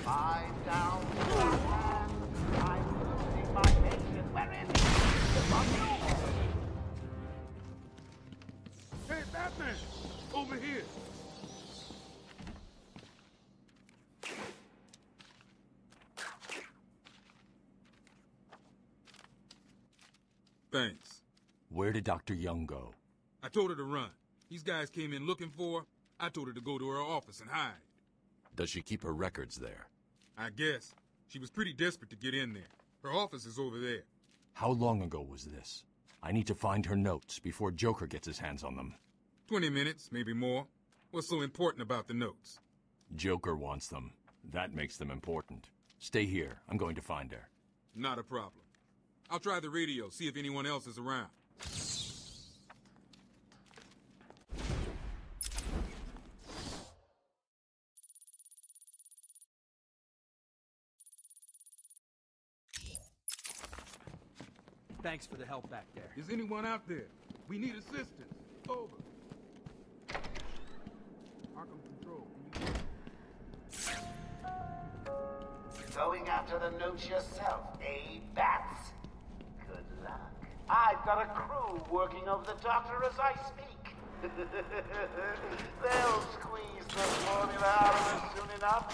Lie down, Batman. I'm losing my patience. Where is he? It's on you! Hey, Batman! Over here! Thanks. Where did Dr. Young go? I told her to run. These guys came in looking for her. I told her to go to her office and hide. Does she keep her records there? I guess. She was pretty desperate to get in there. Her office is over there. How long ago was this? I need to find her notes before Joker gets his hands on them. 20 minutes, maybe more. What's so important about the notes? Joker wants them. That makes them important. Stay here. I'm going to find her. Not a problem. I'll try the radio, see if anyone else is around. Thanks for the help back there. Is anyone out there? We need assistance. Over. Arkham Control, can you... Going after the notes yourself, eh, Bats? Good luck. I've got a crew working over the doctor as I speak. They'll squeeze the formula out of us soon enough.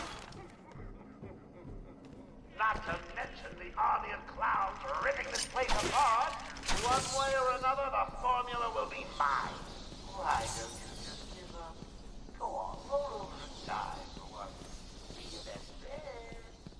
Not to mention the army of clowns ripping this place apart. One way or another, the formula will be mine. Why don't you just give up? Go on, roll over and die for once. Be your best friend.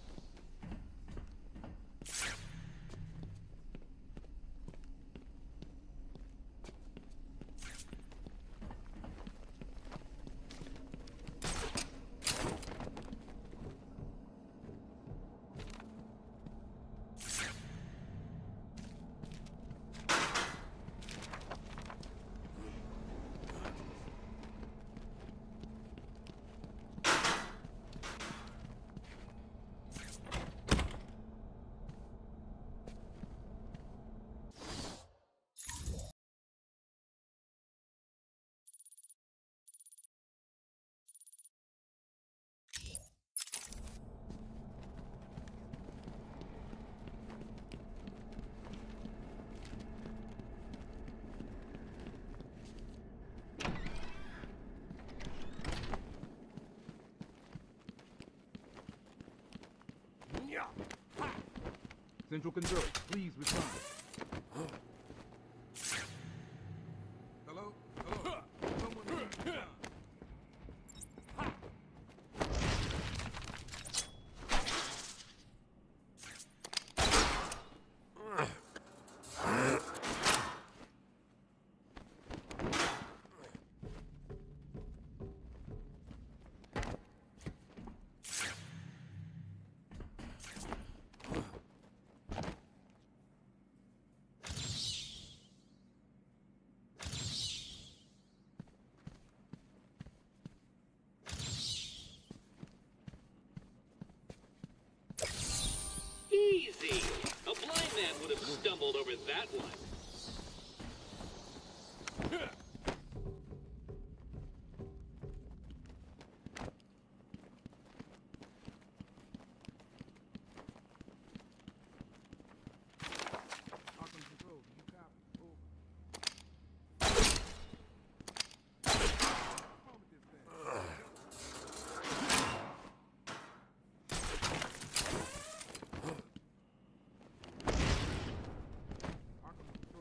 Central Control, please respond. Hello? Hello? Someone please respond. Easy! A blind man would have stumbled over that one. Arkham Control, do you copy? Over. What's wrong with this thing? Arkham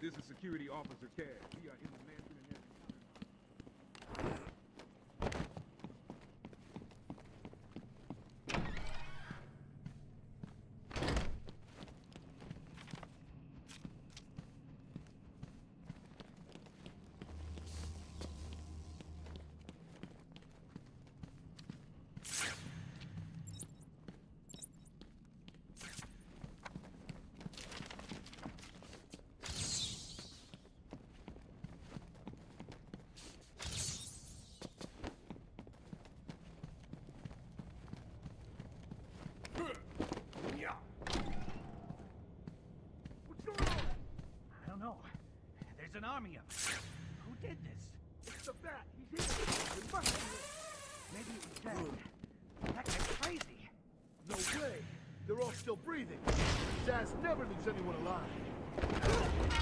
This is Security Officer Cash. We are in the mansion and everything. I don't know. There's an army of them. Who did this? It's the bat. He's here. It must be him. Maybe it was dead. That guy's crazy. No way. They're all still breathing. Zsasz never leaves anyone alive.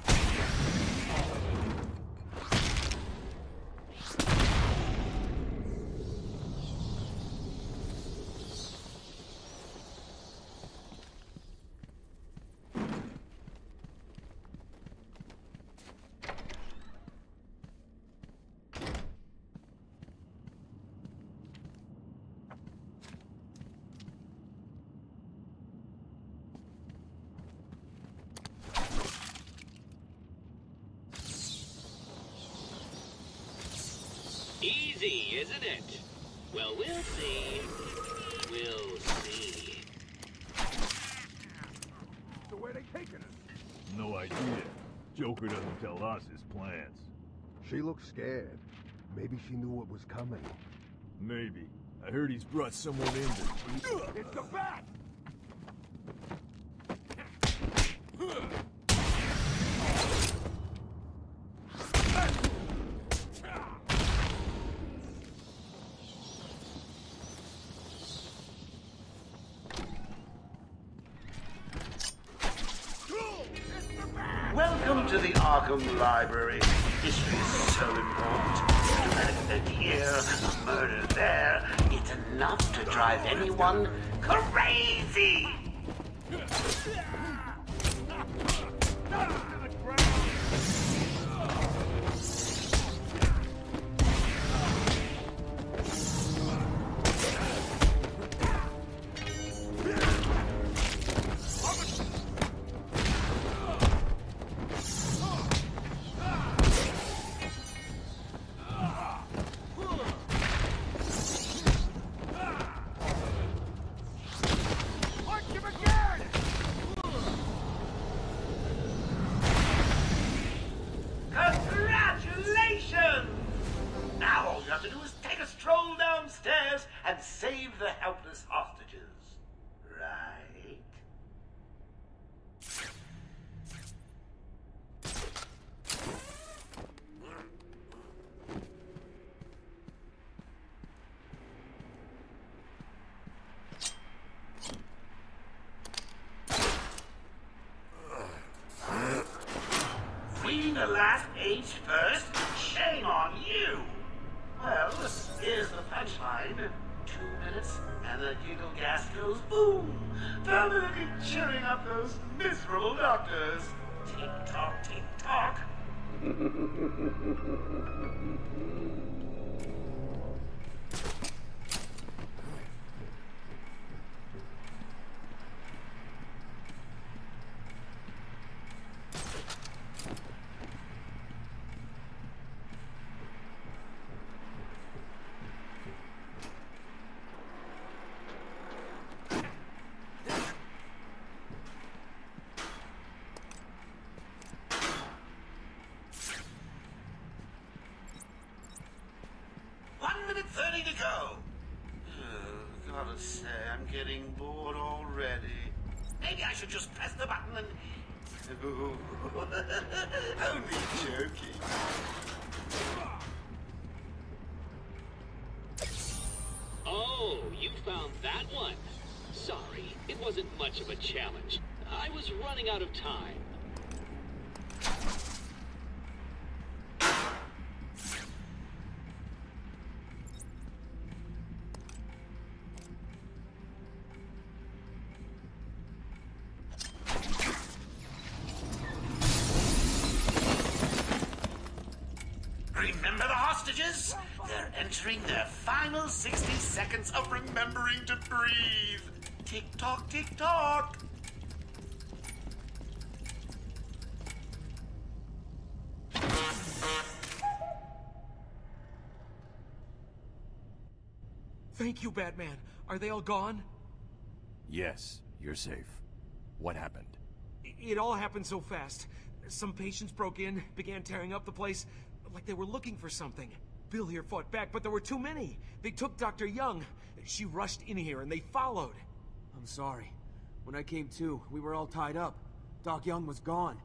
Easy, isn't it? Well, we'll see. We'll see. So where they taking us? No idea. Joker doesn't tell us his plans. She looked scared. Maybe she knew what was coming. Maybe. I heard he's brought someone in to... It's the bat! Welcome to the Arkham Library. History is so important. A murder here, a murder there. It's enough to drive anyone crazy! Congratulations! Now all you have to do is take a stroll downstairs and save the helpless hostages. Right? Free the last age first? Shame on you! Well, here's the punchline. 2 minutes, and the giggle gas goes boom! Permanently cheering up those miserable doctors. Tick-tock, tick-tock. To go. Gotta say, I'm getting bored already. Maybe I should just press the button and... Only joking. Oh, you found that one. Sorry, it wasn't much of a challenge. I was running out of time. They're entering their final 60 seconds of remembering to breathe. Tick-tock, tick-tock. Thank you, Batman. Are they all gone? Yes, you're safe. What happened? It all happened so fast. Some patients broke in, began tearing up the place, like they were looking for something. Bill here fought back, but there were too many. They took Dr. Young. She rushed in here and they followed. I'm sorry. When I came to, we were all tied up. Doc Young was gone.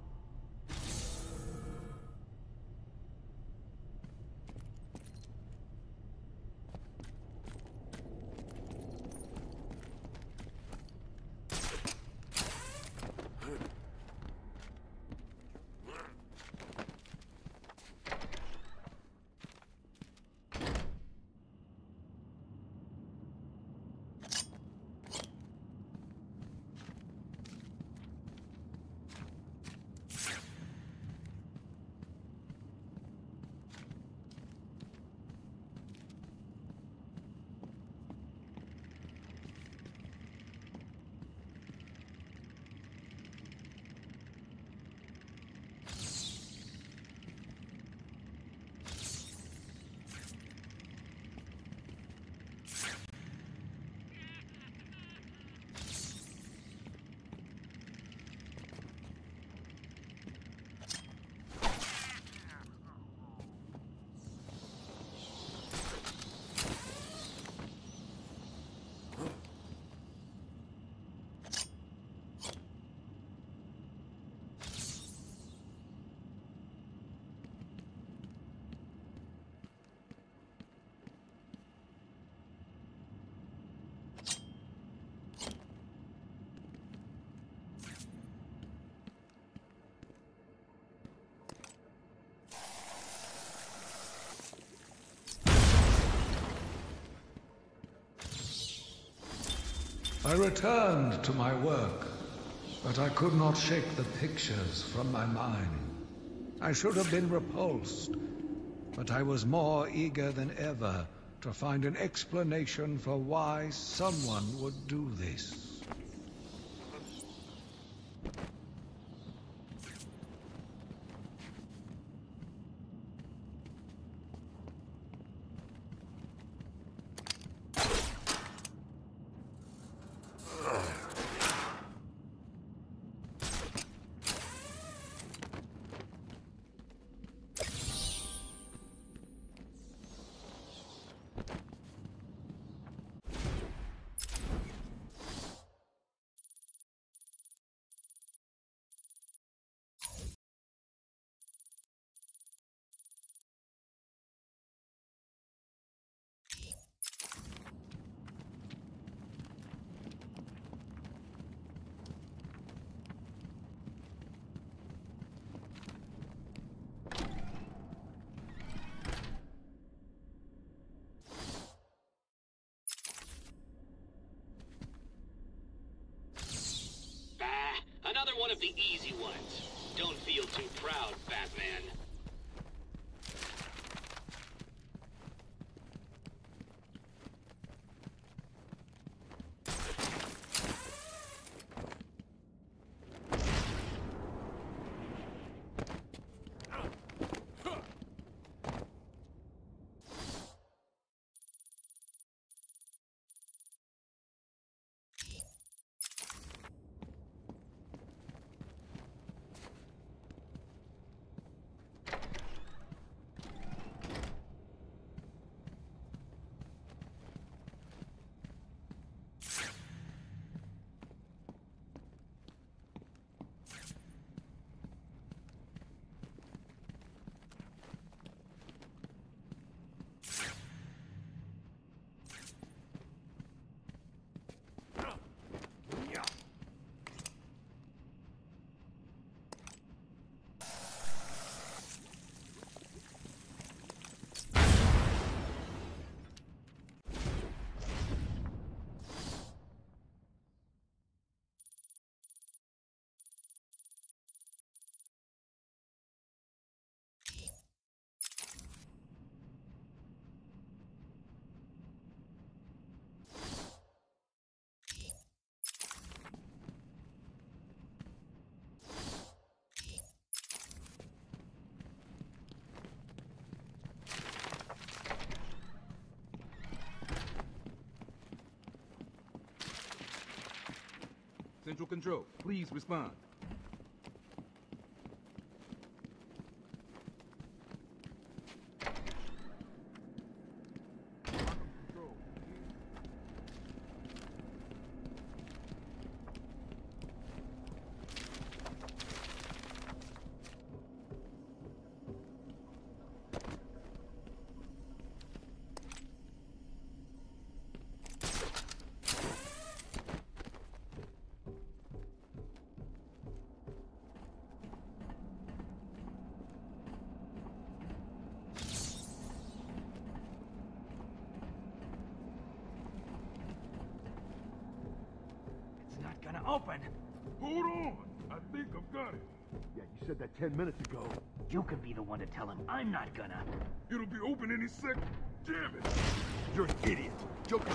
I returned to my work, but I could not shake the pictures from my mind. I should have been repulsed, but I was more eager than ever to find an explanation for why someone would do this. Another one of the easy ones. Don't feel too proud, Batman. Central Control. Please respond. Gonna open. Hold on. I think I've got it. Yeah, you said that 10 minutes ago. You can be the one to tell him I'm not gonna. It'll be open any second. Damn it. You're an idiot. Joker.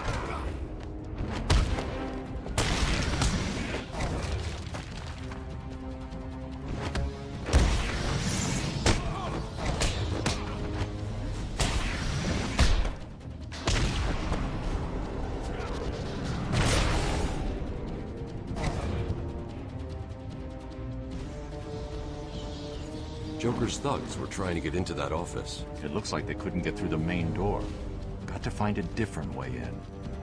Joker's thugs were trying to get into that office. It looks like they couldn't get through the main door. Got to find a different way in.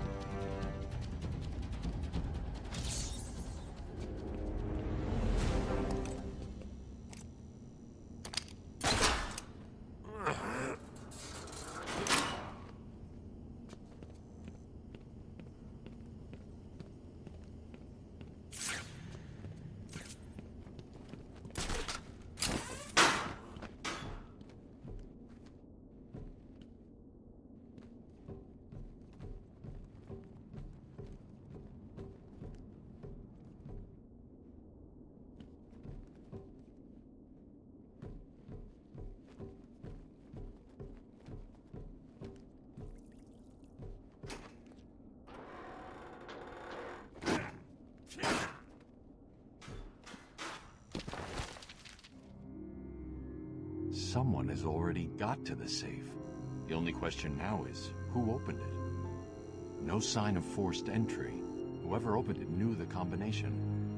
Someone has already got to the safe. The only question now is, who opened it? No sign of forced entry. Whoever opened it knew the combination.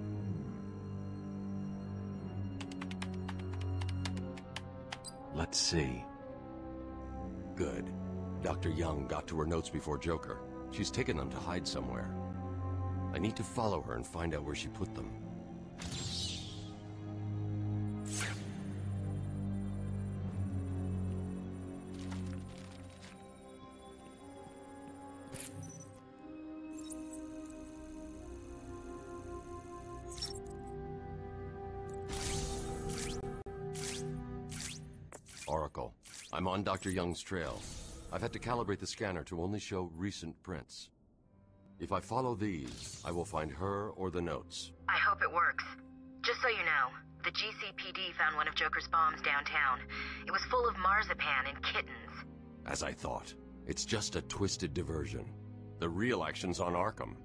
Let's see. Good. Dr. Young got to her notes before Joker. She's taken them to hide somewhere. I need to follow her and find out where she put them. Oracle, I'm on Dr. Young's trail. I've had to calibrate the scanner to only show recent prints. If I follow these, I will find her or the notes. I hope it works. Just so you know, the GCPD found one of Joker's bombs downtown. It was full of marzipan and kittens. As I thought, it's just a twisted diversion. The real action's on Arkham.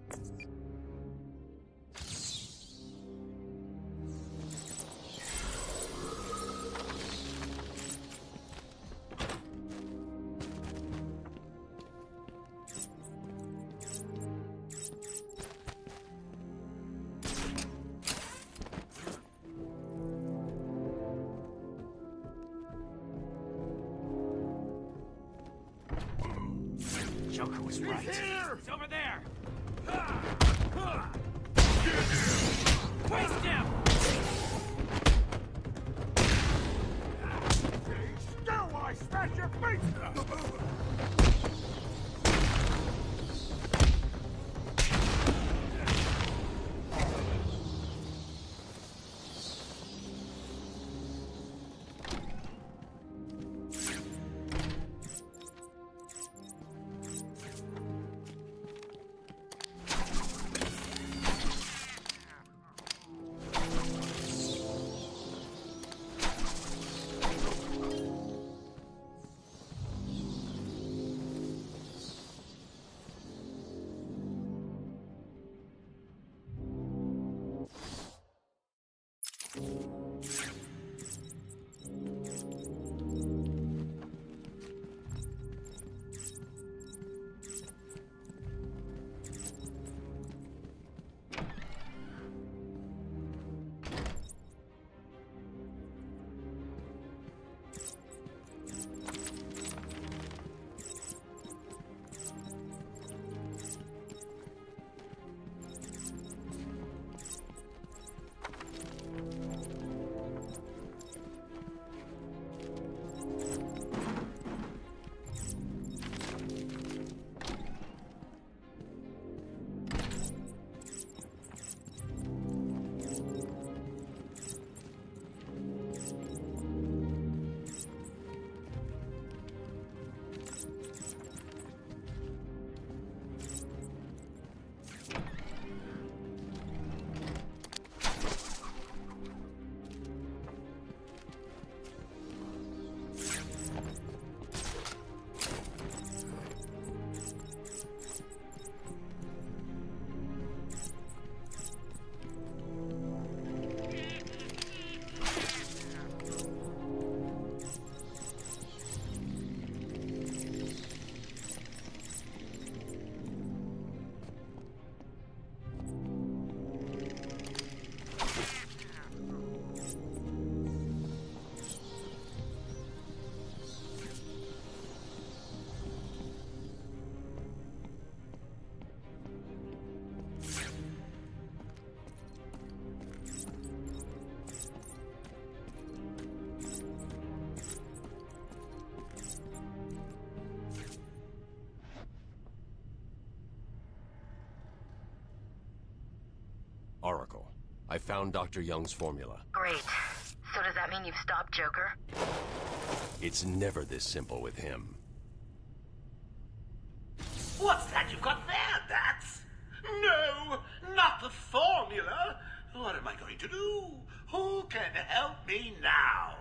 Joker was right. It's over there. Waste him! Still while I smash your face! found Dr. Young's formula. Great. So does that mean you've stopped Joker? It's never this simple with him. What's that you've got there, Bats? No, not the formula. What am I going to do? Who can help me now?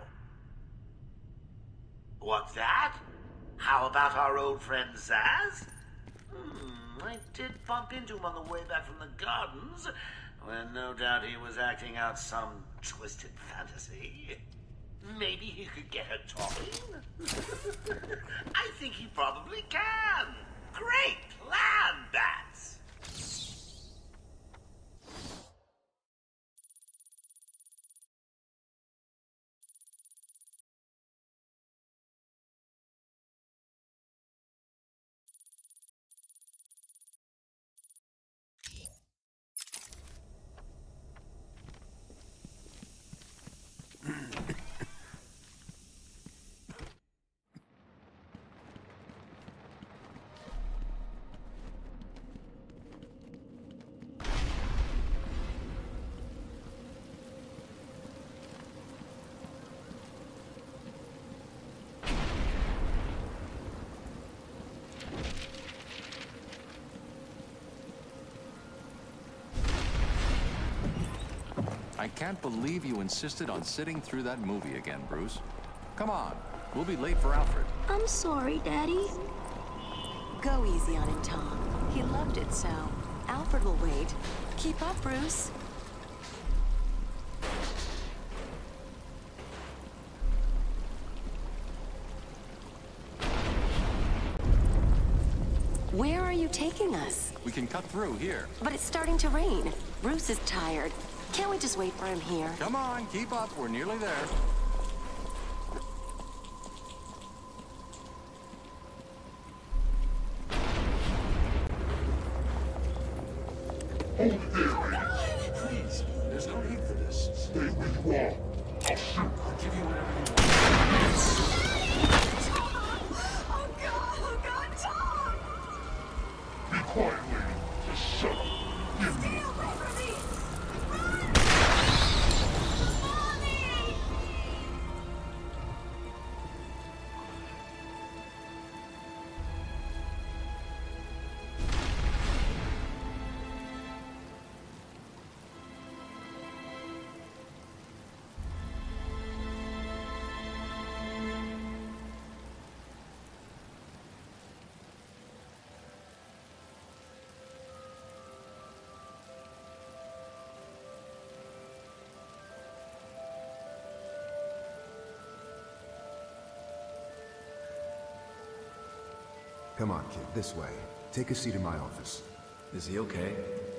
What's that? How about our old friend Zsasz? I did bump into him on the way back from the gardens, when no doubt he was acting out some twisted fantasy. Maybe he could get her talking? I think he probably can. Great plan, Bats! I can't believe you insisted on sitting through that movie again, Bruce. Come on, we'll be late for Alfred. I'm sorry, Daddy. Go easy on him, Tom. He loved it so. Alfred will wait. Keep up, Bruce. Where are you taking us? We can cut through here. But it's starting to rain. Bruce is tired. Can't we just wait for him here? Come on, keep up. We're nearly there. Please, there's no need for this. Stay where you are. I'll shoot. I'll give you whatever you want. Oh God, Tom! Be quiet, lady. Just shut up. Stay away from me! Come on, kid, this way. Take a seat in my office. Is he okay?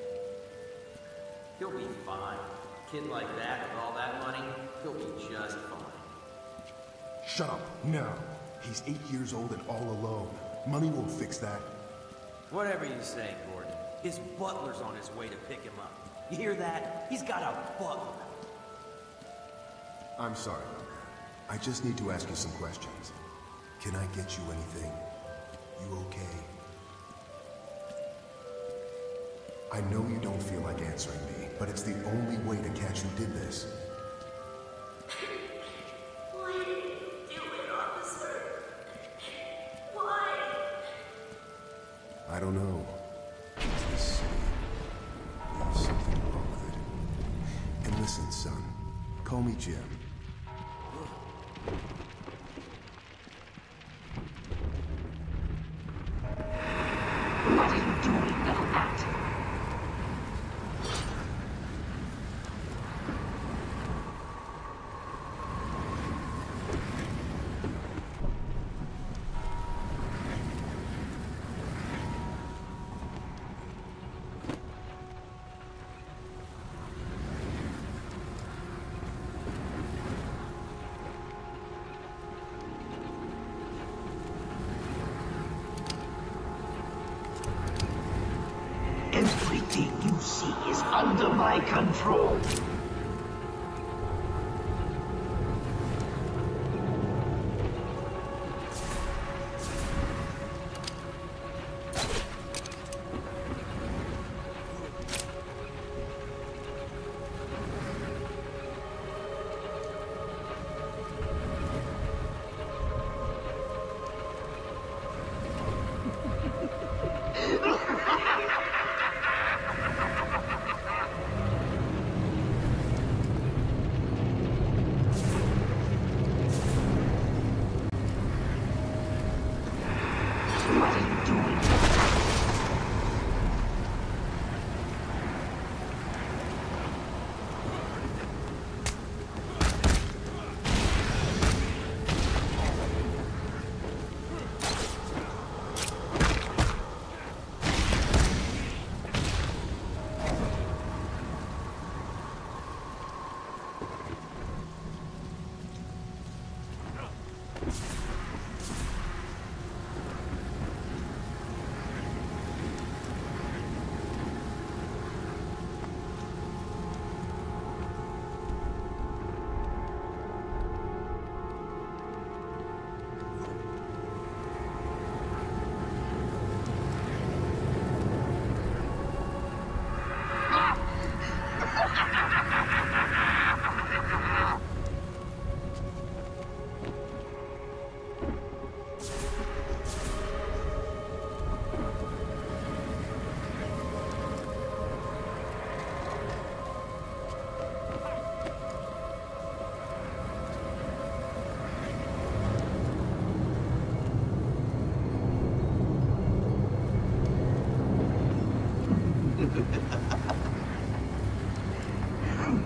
He'll be fine. Kid like that with all that money, he'll be just fine. Shut up, now. He's 8 years old and all alone. Money won't fix that. Whatever you say, Gordon. His butler's on his way to pick him up. You hear that? He's got a butler. I'm sorry, Logan. I just need to ask you some questions. Can I get you anything? You okay? I know you don't feel like answering me, but it's the only way to catch who did this. Why did you do it, officer? Why? I don't know. It's this city. There's something wrong with it. And listen, son. Call me Jim. What are you doing, little bat? Everything you see is under my control.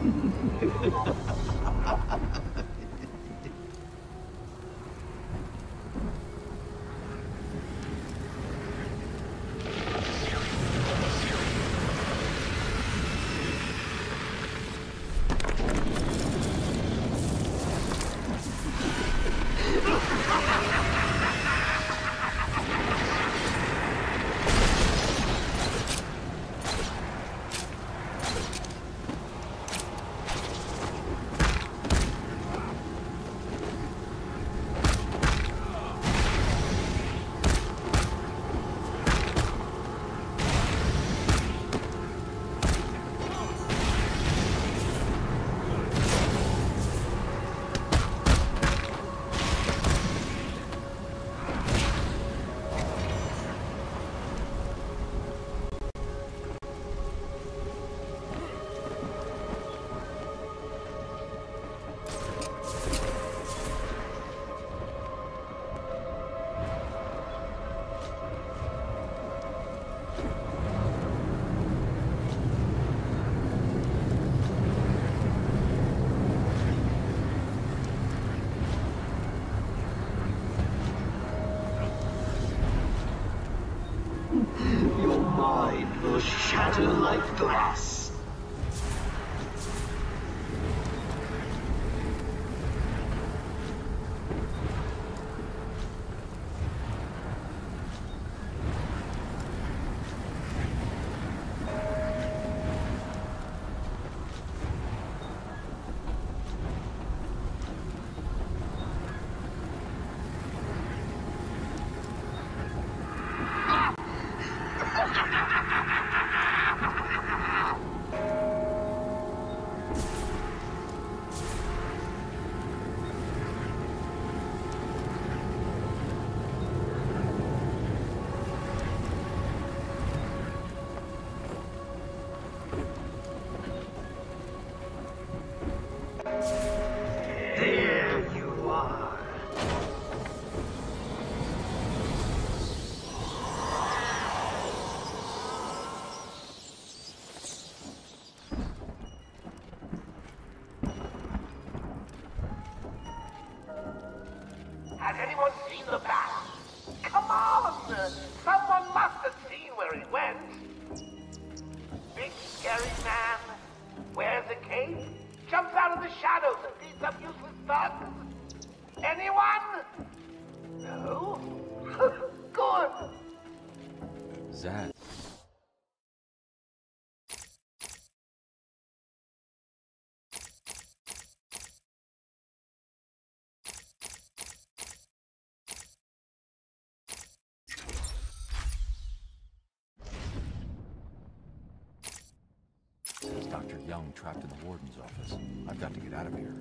Your mind will shatter like glass. There you are. Has anyone seen the bat? Come on! Someone must have seen where it went. Big scary man wears a cape, jumps out of the shadows and beats up useless thugs. Anyone? No? Good. Zaz. There's Dr. Young trapped in the warden's office. I've got to get out of here.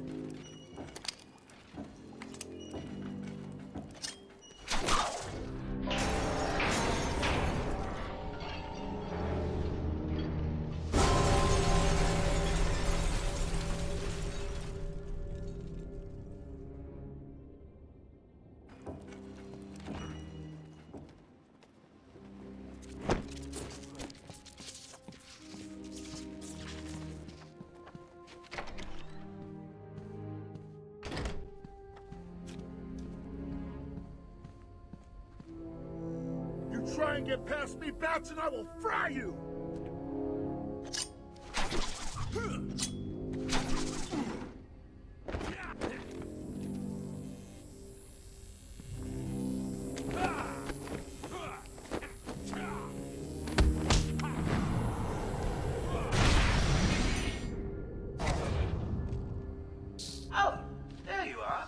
Try and get past me, Bats, and I will fry you! Oh, there you are.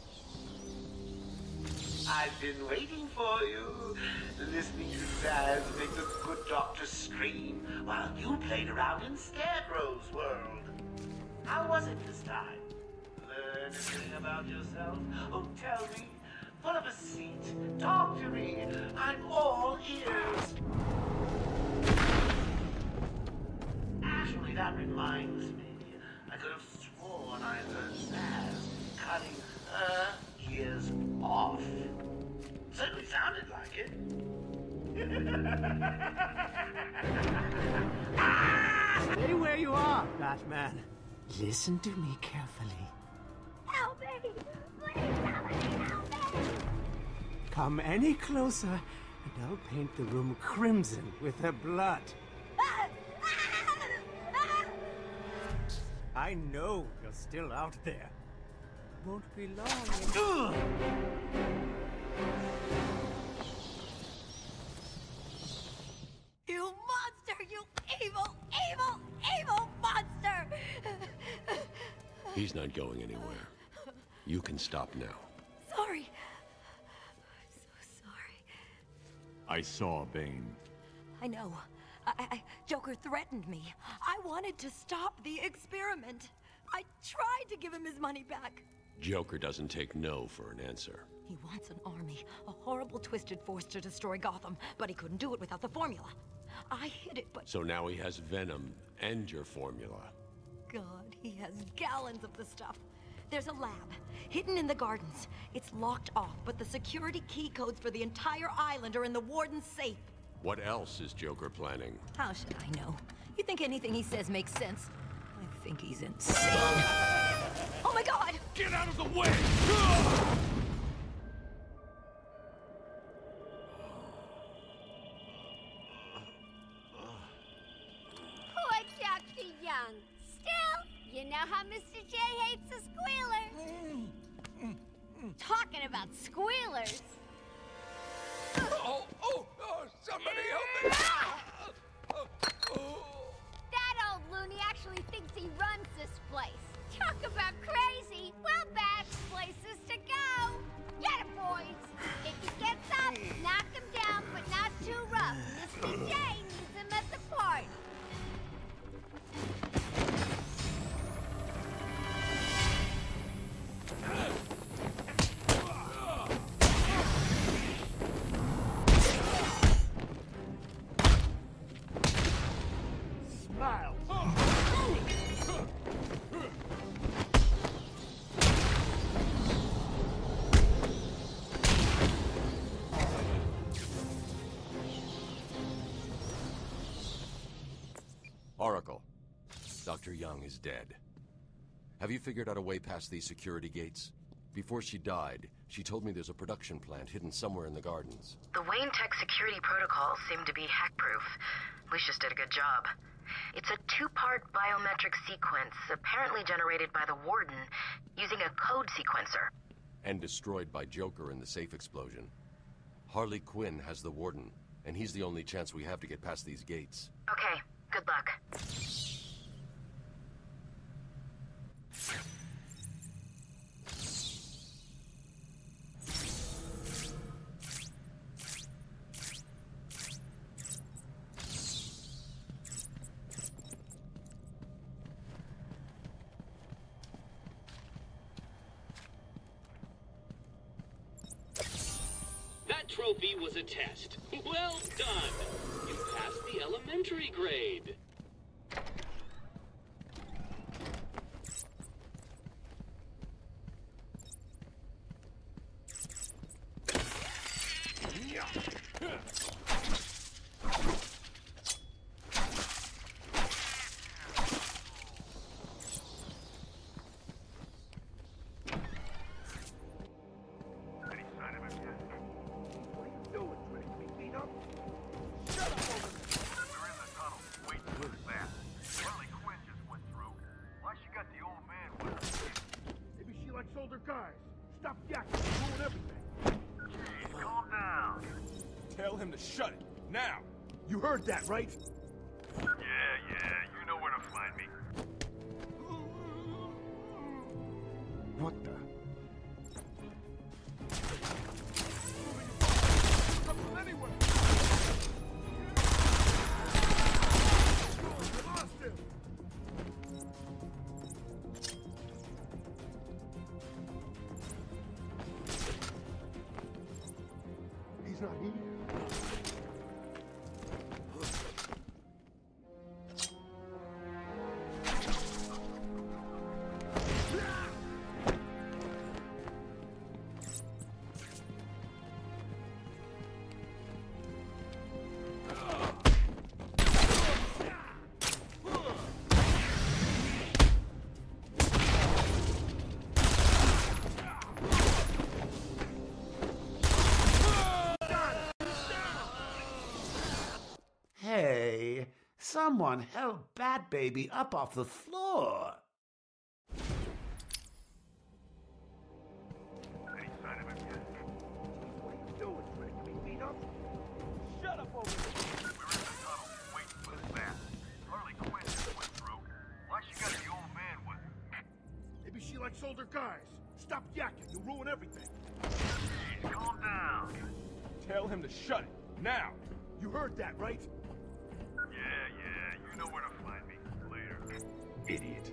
I've been waiting for you, listening to Zaz make the good doctor scream while you played around in Scarecrow's world. How was it this time? Learn anything about yourself? Oh, tell me. Pull up a seat. Talk to me. I'm all ears. Actually, that reminds me. I could have sworn I heard Zaz cutting her ears off. Certainly sounded like it. Stay where you are, Batman. Listen to me carefully. Help me! Please, somebody help me! Come any closer, and I'll paint the room crimson with her blood. I know you're still out there. Won't be long. You monster! You evil, evil, evil monster! He's not going anywhere. You can stop now. Sorry. I'm so sorry. I saw Bane. I know. Joker threatened me. I wanted to stop the experiment. I tried to give him his money back. Joker doesn't take no for an answer. He wants an army, a horrible twisted force to destroy Gotham, but he couldn't do it without the formula. I hid it, but... So now he has Venom and your formula. God, he has gallons of the stuff. There's a lab, hidden in the gardens. It's locked off, but the security key codes for the entire island are in the warden's safe. What else is Joker planning? How should I know? You think anything he says makes sense? I think he's insane. Oh my God! Get out of the way! Poor Dr. Young. Still, you know how Mr. J hates a squealer. Talking about squealers. Somebody help me! That old loony actually thinks he runs this place. Talk about crazy. Well, bad places to go. Get it, boys. If he gets up, knock him down, but not too rough. Mr. J needs him at the party. Smile. Oracle, Dr. Young is dead. Have you figured out a way past these security gates? Before she died, she told me there's a production plant hidden somewhere in the gardens. The Wayne Tech security protocols seem to be hack-proof. Lucius did a good job. It's a two-part biometric sequence, apparently generated by the Warden, using a code sequencer. And destroyed by Joker in the safe explosion. Harley Quinn has the Warden, and he's the only chance we have to get past these gates. Okay, good luck. That trophy was a test. Well done. You passed the elementary grade. Maybe she likes older guys. Stop yakking, ruin everything. Calm down. Tell him to shut it, now! You heard that, right? Yeah, you know where to find me. What the? Anyway! Lost him! He's not here. Someone held Bat Baby up off the floor. Any sign of him yet? What are you doing, Rick? Can we beat up? Shut up over there. We're in the tunnel, waiting for the bat. Harley Quinn just went through. Why she got the old man with her? Maybe she likes older guys. Stop yakking, you ruin everything. Jeez, calm down. Tell him to shut it, now. You heard that, right? Yeah, you know where to find me. Later. Idiot.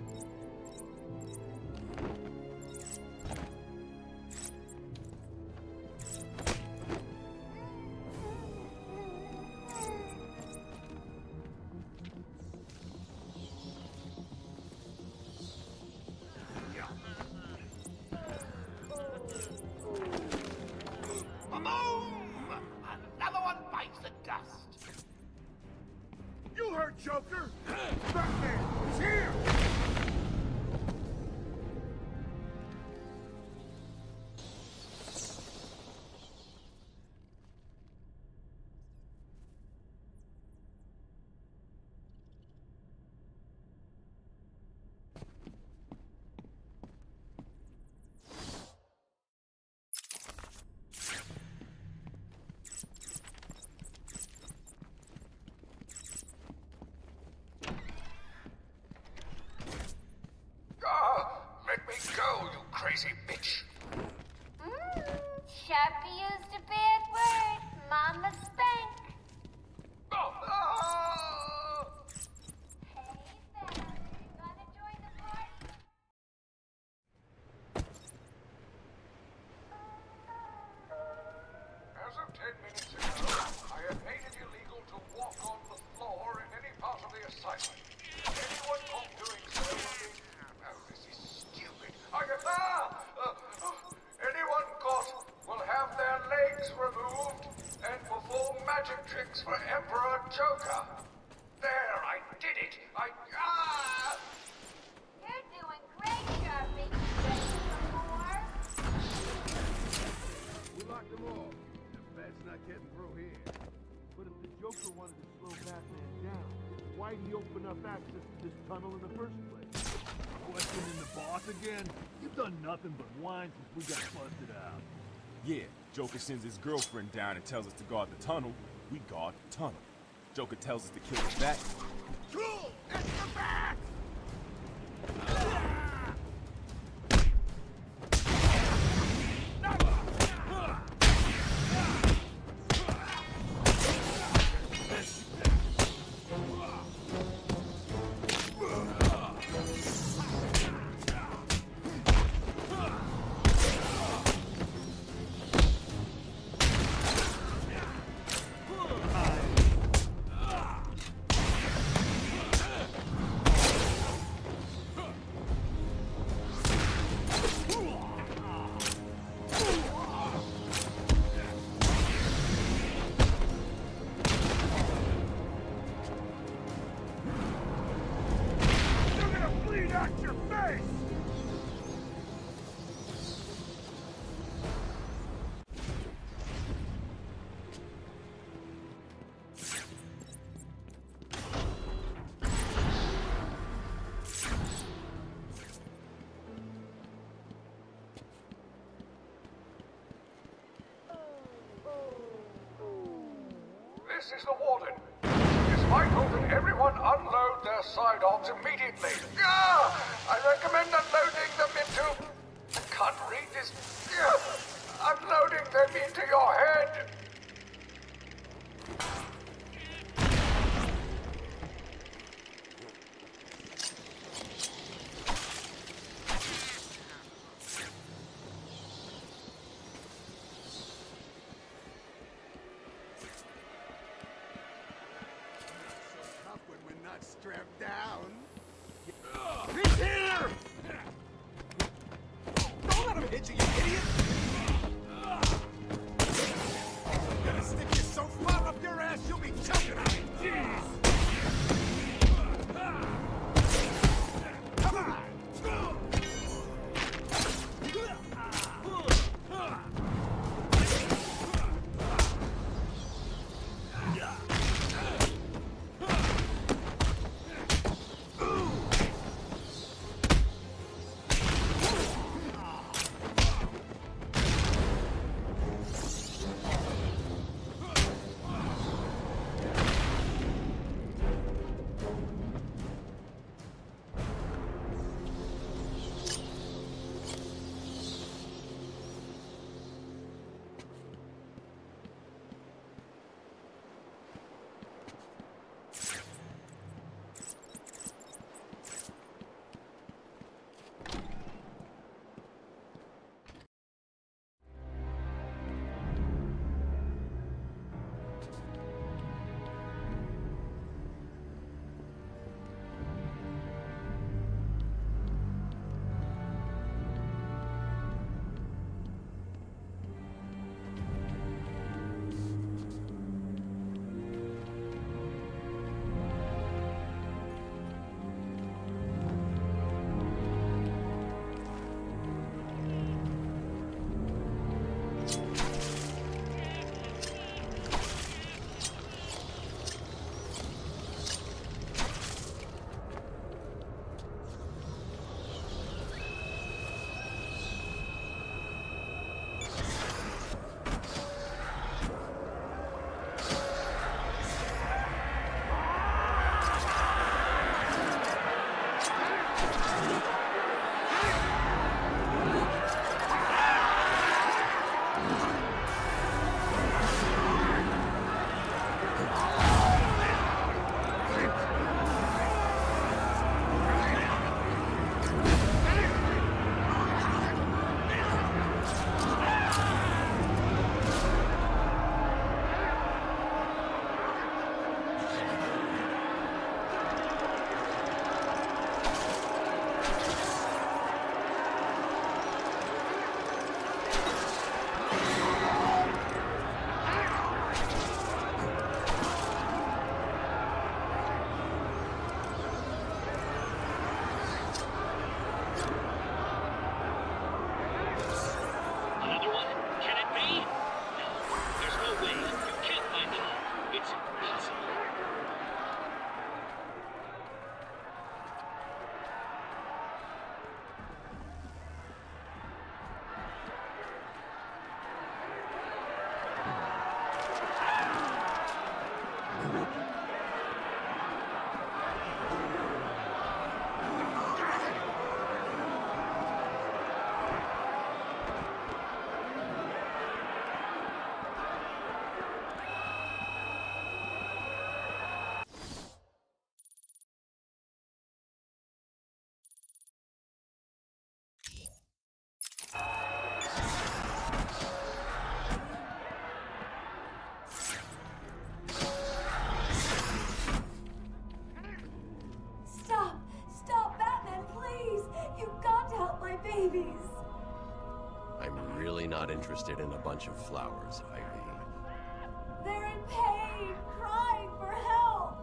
Another one bites the dust. You heard Joker! Batman, he's here! Let me go, you crazy bitch. Sharpie used a bad word. Mama spank. Oh, Hey, Belle, you gonna join the party? As of 10 minutes ago, I have made it illegal to walk on the floor in any part of the asylum. Anyone caught doing so will be... Oh, this is stupid. Anyone caught will have their legs removed and perform magic tricks for Emperor Joker. There, I did it. You're doing great, Sharpie. Ready for more? We locked them all. The bat's not getting through here. But if the Joker wanted to slow Batman down, why'd he open up access to this tunnel in the first place? Questioning the boss again? You've done nothing but whine since we got busted out. Yeah, Joker sends his girlfriend down and tells us to guard the tunnel. We guard the tunnel. Joker tells us to kill the bat. Cool! It's the bat! This is the Warden. It's vital that everyone unload their side-ons immediately. I recommend unloading them into... I can't read this. Unloading them into your head. Strapped down. He's here! Don't let him hit you, you idiot! I'm gonna stick you so far up your ass you'll be choking on it! Jeez! Come on! babies. I'm really not interested in a bunch of flowers, Ivy. They're in pain, crying for help.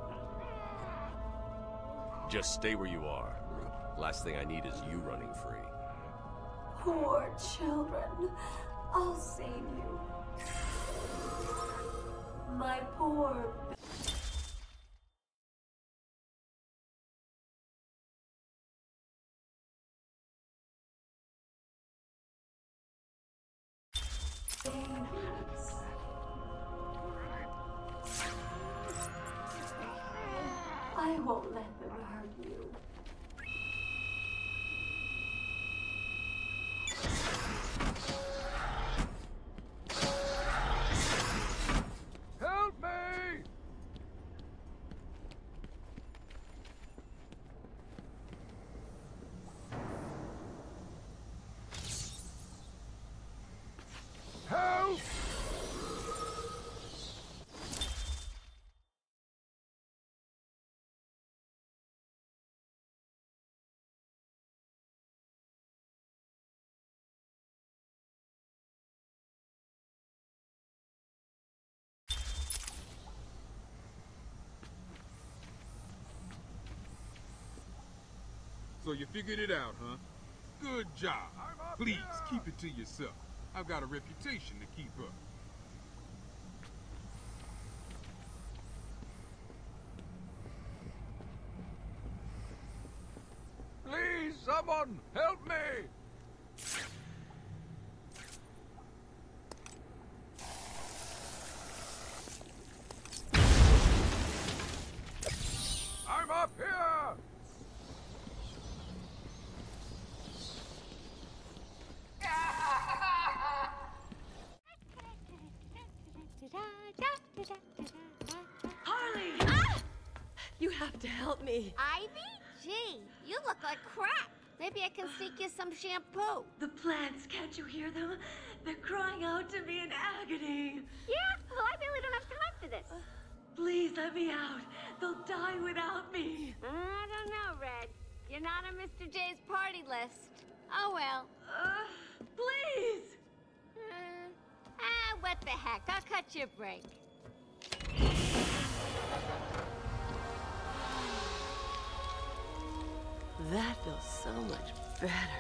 Just stay where you are. Last thing I need is you running free. Poor children. I'll save you. My poor... babies. I won't let them hurt you. Help me! Help! So you figured it out, huh? Good job. Please, keep it to yourself. I've got a reputation to keep up. Please, someone, help me! I'm up here! Harley! Ah! You have to help me. Ivy? Gee, you look like crap. Maybe I can sneak you some shampoo. The plants, can't you hear them? They're crying out to me in agony. Yeah? Well, I really don't have time for this. Please let me out. They'll die without me. I don't know, Red. You're not on Mr. J's party list. Oh, well. Please! What the heck? I'll cut you a break. That feels so much better.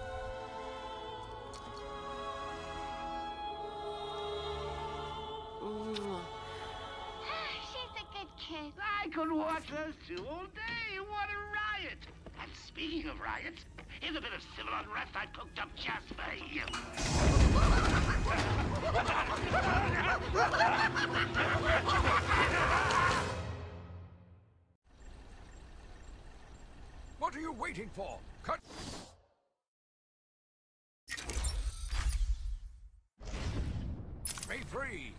She's a good kid. I could watch those two all day. What a riot! And speaking of riots, here's a bit of civil unrest I cooked up just for you. What are you waiting for? Cut! Me free!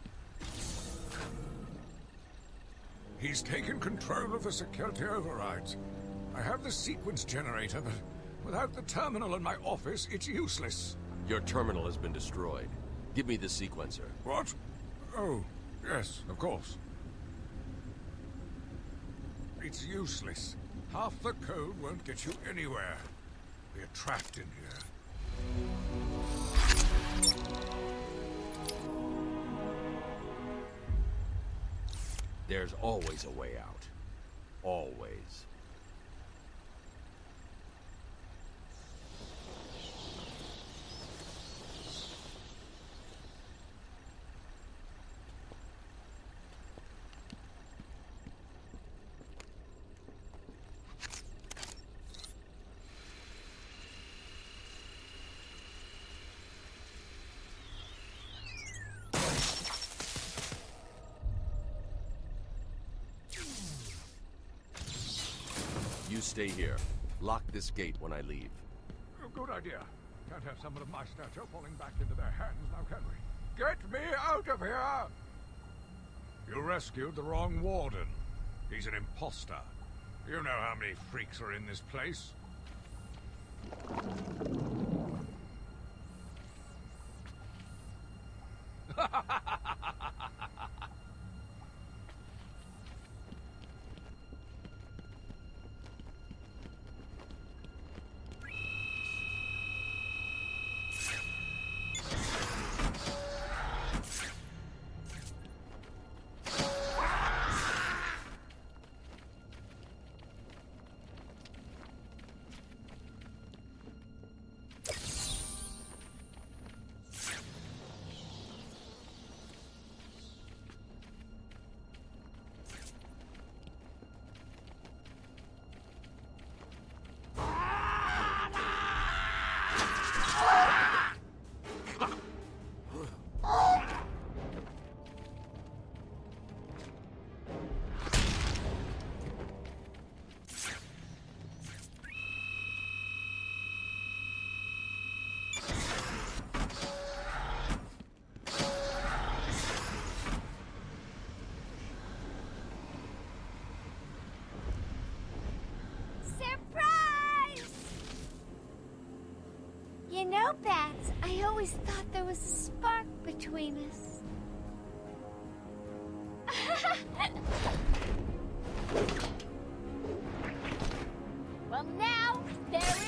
He's taken control of the security overrides. I have the sequence generator, but without the terminal in my office, it's useless. Your terminal has been destroyed. Give me the sequencer. What? Oh, yes, of course. It's useless. Half the code won't get you anywhere. We're trapped in here. There's always a way out. Always. You stay here. Lock this gate when I leave. Oh, good idea. Can't have someone of my stature falling back into their hands now, can we? Get me out of here! You rescued the wrong warden. He's an imposter. You know how many freaks are in this place. You know, Bats, I always thought there was a spark between us. Well, now, there